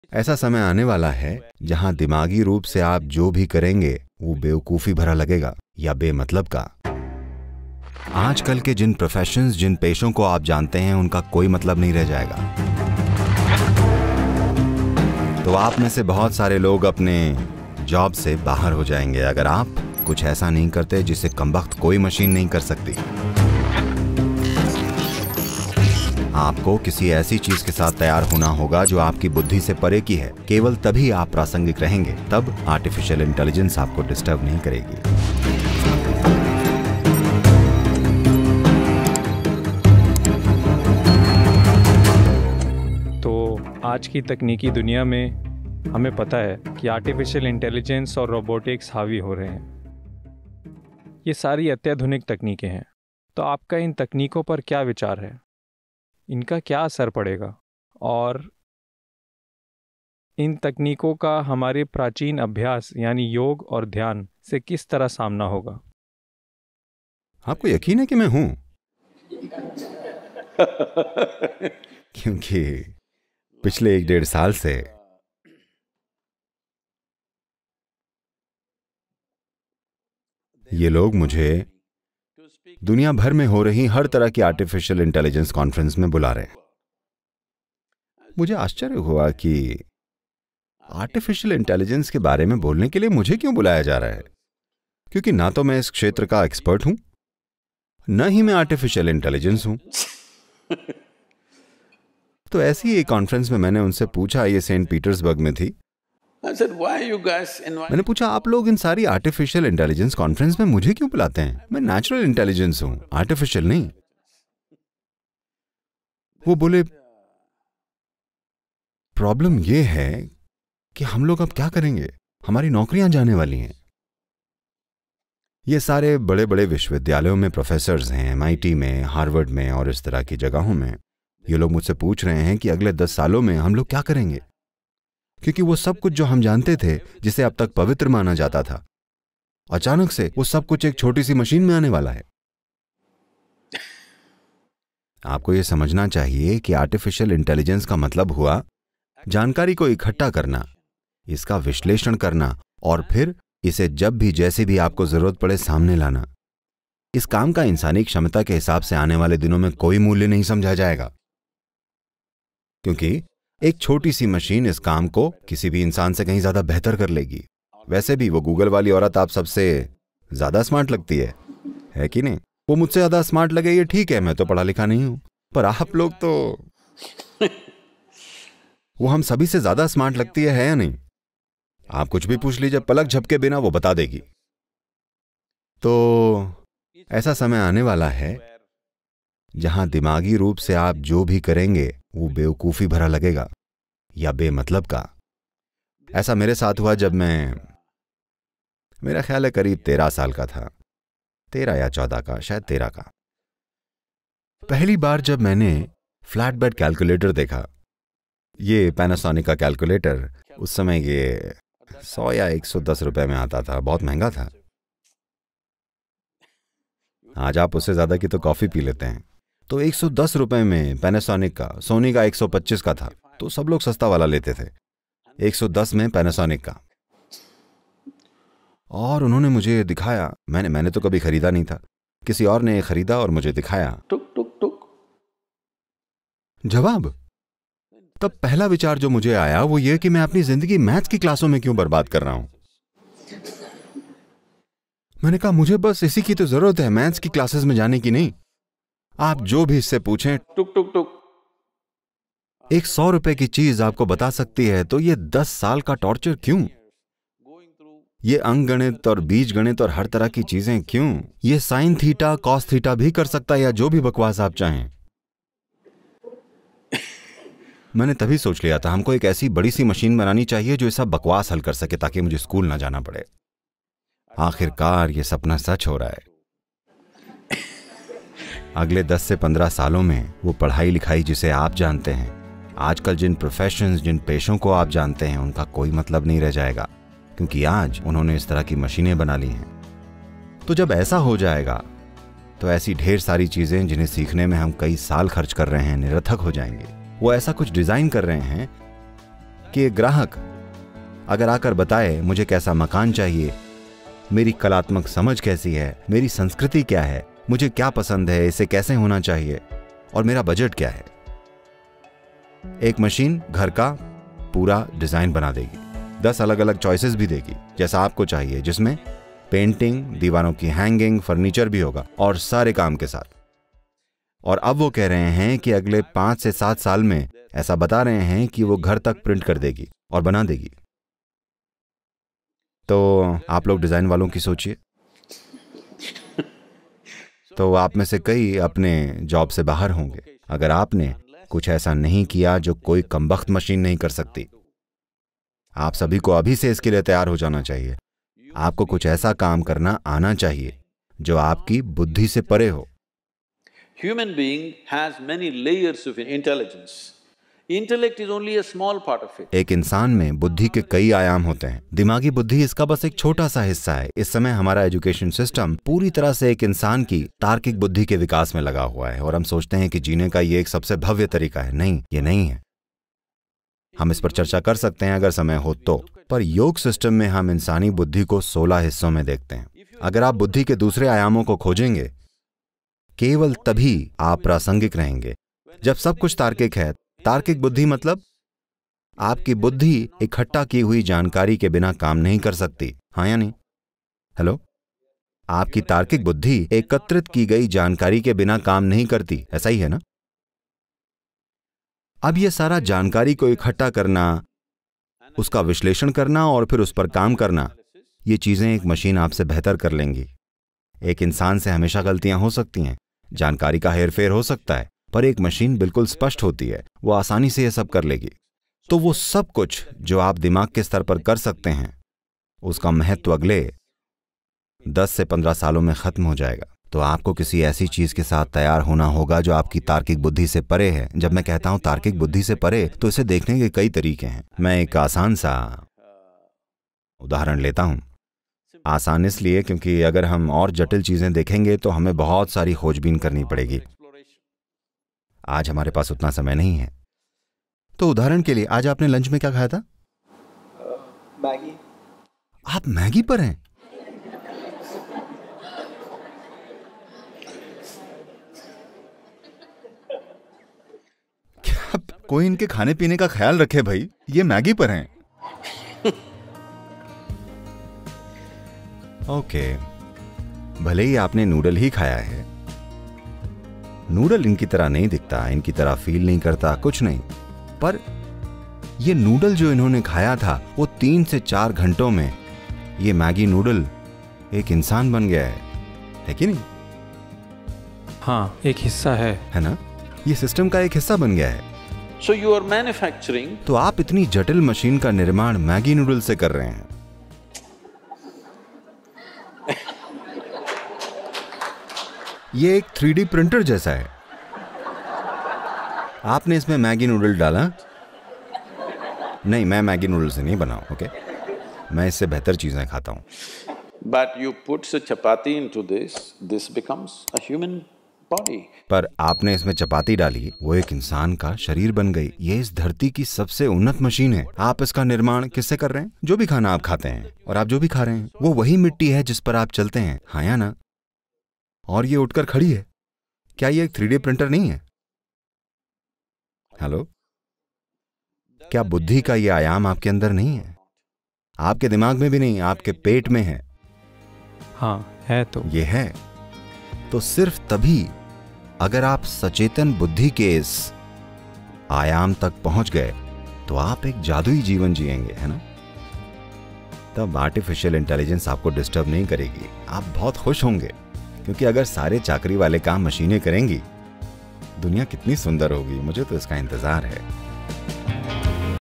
ऐसा समय आने वाला है जहां दिमागी रूप से आप जो भी करेंगे वो बेवकूफ़ी भरा लगेगा या बेमतलब का। आजकल के जिन प्रोफेशंस, जिन पेशों को आप जानते हैं, उनका कोई मतलब नहीं रह जाएगा। तो आप में से बहुत सारे लोग अपने जॉब से बाहर हो जाएंगे अगर आप कुछ ऐसा नहीं करते जिसे कमबख्त कोई मशीन नहीं कर सकती। आपको किसी ऐसी चीज के साथ तैयार होना होगा जो आपकी बुद्धि से परे की है। केवल तभी आप प्रासंगिक रहेंगे, तब आर्टिफिशियल इंटेलिजेंस आपको डिस्टर्ब नहीं करेगी। तो आज की तकनीकी दुनिया में हमें पता है कि आर्टिफिशियल इंटेलिजेंस और रोबोटिक्स हावी हो रहे हैं। ये सारी अत्याधुनिक तकनीकें हैं। तो आपका इन तकनीकों पर क्या विचार है? इनका क्या असर पड़ेगा और इन तकनीकों का हमारे प्राचीन अभ्यास यानी योग और ध्यान से किस तरह सामना होगा? आपको यकीन है कि मैं हूं? क्योंकि पिछले 1-1.5 साल से ये लोग मुझे दुनिया भर में हो रही हर तरह की आर्टिफिशियल इंटेलिजेंस कॉन्फ्रेंस में बुला रहे हैं। मुझे आश्चर्य हुआ कि आर्टिफिशियल इंटेलिजेंस के बारे में बोलने के लिए मुझे क्यों बुलाया जा रहा है, क्योंकि ना तो मैं इस क्षेत्र का एक्सपर्ट हूं, न ही मैं आर्टिफिशियल इंटेलिजेंस हूं। तो ऐसी एक कॉन्फ्रेंस में मैंने उनसे पूछा, ये सेंट पीटर्सबर्ग में थी। मैंने पूछा, आप लोग इन सारी आर्टिफिशियल इंटेलिजेंस कॉन्फ्रेंस में मुझे क्यों बुलाते हैं? मैं नेचुरल इंटेलिजेंस हूं, आर्टिफिशियल नहीं। वो बोले, प्रॉब्लम ये है कि हम लोग अब क्या करेंगे, हमारी नौकरियां जाने वाली हैं। ये सारे बड़े बड़े विश्वविद्यालयों में प्रोफेसर्स हैं, MIT में, हार्वर्ड में और इस तरह की जगहों में। ये लोग मुझसे पूछ रहे हैं कि अगले 10 सालों में हम लोग क्या करेंगे, क्योंकि वो सब कुछ जो हम जानते थे, जिसे अब तक पवित्र माना जाता था, अचानक से वो सब कुछ एक छोटी सी मशीन में आने वाला है। आपको ये समझना चाहिए कि आर्टिफिशियल इंटेलिजेंस का मतलब हुआ जानकारी को इकट्ठा करना, इसका विश्लेषण करना और फिर इसे जब भी जैसी भी आपको जरूरत पड़े सामने लाना। इस काम का इंसानी क्षमता के हिसाब से आने वाले दिनों में कोई मूल्य नहीं समझा जाएगा, क्योंकि एक छोटी सी मशीन इस काम को किसी भी इंसान से कहीं ज्यादा बेहतर कर लेगी। वैसे भी वो गूगल वाली औरत आप सबसे ज्यादा स्मार्ट लगती है कि नहीं? वो मुझसे ज्यादा स्मार्ट लगे ये ठीक है, मैं तो पढ़ा लिखा नहीं हूं, पर आप लोग तो वो हम सभी से ज्यादा स्मार्ट लगती है या नहीं? आप कुछ भी पूछ लीजिए, पलक झपके बिना वो बता देगी। तो ऐसा समय आने वाला है जहां दिमागी रूप से आप जो भी करेंगे वो बेवकूफ़ी भरा लगेगा या बेमतलब का। ऐसा मेरे साथ हुआ जब मेरा ख्याल है करीब 13 साल का था, 13 या 14 का, शायद 13 का। पहली बार जब मैंने फ्लैट बेड कैलकुलेटर देखा, ये पैनासोनिक का कैलकुलेटर, उस समय ये 100 या 110 रुपए में आता था, बहुत महंगा था। आज आप उससे ज्यादा की तो कॉफी पी लेते हैं। तो 110 रुपए में पैनासोनिक का, सोनी का 125 का था, तो सब लोग सस्ता वाला लेते थे। 110 में पैनासोनिक का, और उन्होंने मुझे दिखाया। मैंने तो कभी खरीदा नहीं था, किसी और ने खरीदा और मुझे दिखाया। टुक टुक टुक जवाब। तब पहला विचार जो मुझे आया वो ये कि मैं अपनी जिंदगी मैथ्स की क्लासों में क्यों बर्बाद कर रहा हूं। मैंने कहा, मुझे बस इसी की तो जरूरत है, मैथ्स की क्लासेस में जाने की नहीं। आप जो भी इससे पूछें, टुक टुक टुक, एक 100 रुपए की चीज आपको बता सकती है, तो ये 10 साल का टॉर्चर क्यों? ये अंकगणित और बीजगणित और हर तरह की चीजें क्यों? ये साइन थीटा, कॉस थीटा भी कर सकता है, या जो भी बकवास आप चाहें। मैंने तभी सोच लिया था, हमको एक ऐसी बड़ी सी मशीन बनानी चाहिए जो ये सब बकवास हल कर सके, ताकि मुझे स्कूल ना जाना पड़े। आखिरकार ये सपना सच हो रहा है। अगले 10 से 15 सालों में वो पढ़ाई लिखाई जिसे आप जानते हैं, आजकल जिन प्रोफेशंस, जिन पेशों को आप जानते हैं, उनका कोई मतलब नहीं रह जाएगा, क्योंकि आज उन्होंने इस तरह की मशीनें बना ली हैं। तो जब ऐसा हो जाएगा तो ऐसी ढेर सारी चीजें जिन्हें सीखने में हम कई साल खर्च कर रहे हैं निरर्थक हो जाएंगे। वो ऐसा कुछ डिजाइन कर रहे हैं कि एक ग्राहक अगर आकर बताए मुझे कैसा मकान चाहिए, मेरी कलात्मक समझ कैसी है, मेरी संस्कृति क्या है, मुझे क्या पसंद है, इसे कैसे होना चाहिए और मेरा बजट क्या है, एक मशीन घर का पूरा डिजाइन बना देगी, 10 अलग अलग चॉइसेस भी देगी जैसा आपको चाहिए, जिसमें पेंटिंग, दीवारों की हैंगिंग, फर्नीचर भी होगा और सारे काम के साथ। और अब वो कह रहे हैं कि अगले 5 से 7 साल में ऐसा बता रहे हैं कि वो घर तक प्रिंट कर देगी और बना देगी। तो आप लोग डिजाइन वालों की सोचिए, तो आप में से कई अपने जॉब से बाहर होंगे अगर आपने कुछ ऐसा नहीं किया जो कोई कमबख्त मशीन नहीं कर सकती। आप सभी को अभी से इसके लिए तैयार हो जाना चाहिए। आपको कुछ ऐसा काम करना आना चाहिए जो आपकी बुद्धि से परे हो। Human being has many layers of intelligence. Intellect is only a small part of it. एक इंसान में बुद्धि के कई आयाम होते हैं, दिमागी बुद्धि इसका बस एक छोटा सा हिस्सा है। इस समय हमारा एजुकेशन सिस्टम पूरी तरह से एक इंसान की तार्किक बुद्धि के विकास में लगा हुआ है और हम सोचते हैं कि जीने का ये एक सबसे भव्य तरीका है। नहीं, ये नहीं है। हम इस पर चर्चा कर सकते हैं अगर समय हो तो, पर योग सिस्टम में हम इंसानी बुद्धि को 16 हिस्सों में देखते हैं। अगर आप बुद्धि के दूसरे आयामों को खोजेंगे, केवल तभी आप प्रासंगिक रहेंगे जब सब कुछ तार्किक है। तार्किक बुद्धि मतलब आपकी बुद्धि इकट्ठा की हुई जानकारी के बिना काम नहीं कर सकती, हाँ या नहीं? हेलो, आपकी तार्किक बुद्धि एकत्रित की गई जानकारी के बिना काम नहीं करती, ऐसा ही है ना? अब यह सारा जानकारी को इकट्ठा करना, उसका विश्लेषण करना और फिर उस पर काम करना, ये चीजें एक मशीन आपसे बेहतर कर लेंगी। एक इंसान से हमेशा गलतियां हो सकती हैं, जानकारी का हेरफेर हो सकता है, पर एक मशीन बिल्कुल स्पष्ट होती है, वो आसानी से यह सब कर लेगी। तो वो सब कुछ जो आप दिमाग के स्तर पर कर सकते हैं, उसका महत्व अगले 10 से 15 सालों में खत्म हो जाएगा। तो आपको किसी ऐसी चीज के साथ तैयार होना होगा जो आपकी तार्किक बुद्धि से परे है। जब मैं कहता हूं तार्किक बुद्धि से परे, तो इसे देखने के कई तरीके हैं। मैं एक आसान सा उदाहरण लेता हूं। आसान इसलिए क्योंकि अगर हम और जटिल चीजें देखेंगे तो हमें बहुत सारी खोजबीन करनी पड़ेगी। आज हमारे पास उतना समय नहीं है। तो उदाहरण के लिए, आज आपने लंच में क्या खाया था? मैगी। आप मैगी पर हैं? क्या कोई इनके खाने पीने का ख्याल रखे भाई? ये मैगी पर हैं। ओके, भले ही आपने नूडल ही खाया है। नूडल इनकी तरह नहीं दिखता, इनकी तरह फील नहीं करता, कुछ नहीं। पर ये नूडल जो इन्होंने खाया था, वो 3 से 4 घंटों में ये मैगी नूडल एक इंसान बन गया है कि नहीं? हाँ, एक हिस्सा है ना? ये सिस्टम का एक हिस्सा बन गया है। So you are manufacturing. तो आप इतनी जटिल मशीन का निर्माण मैगी नूडल से कर रहे हैं। ये एक 3D प्रिंटर जैसा है। आपने इसमें मैगी नूडल डाला? नहीं, मैं मैगी नूडल से नहीं बना, ओके? मैं इससे बेहतर चीजें खाता हूं। But you put a chapati into this becomes a human body. पर आपने इसमें चपाती डाली, वो एक इंसान का शरीर बन गई। ये इस धरती की सबसे उन्नत मशीन है। आप इसका निर्माण किससे कर रहे हैं? जो भी खाना आप खाते हैं और आप जो भी खा रहे हैं, वो वही मिट्टी है जिस पर आप चलते हैं, हाँ या ना? और ये उठकर खड़ी है। क्या ये एक 3D प्रिंटर नहीं है? हेलो, क्या बुद्धि का ये आयाम आपके अंदर नहीं है? आपके दिमाग में भी नहीं, आपके पेट में है। हाँ, है तो। ये है तो सिर्फ तभी अगर आप सचेतन बुद्धि के इस आयाम तक पहुंच गए तो आप एक जादुई जीवन जिएंगे, है ना? तब आर्टिफिशियल इंटेलिजेंस आपको डिस्टर्ब नहीं करेगी। आप बहुत खुश होंगे, क्योंकि अगर सारे चाकरी वाले काम मशीनें करेंगी, दुनिया कितनी सुंदर होगी। मुझे तो इसका इंतजार है।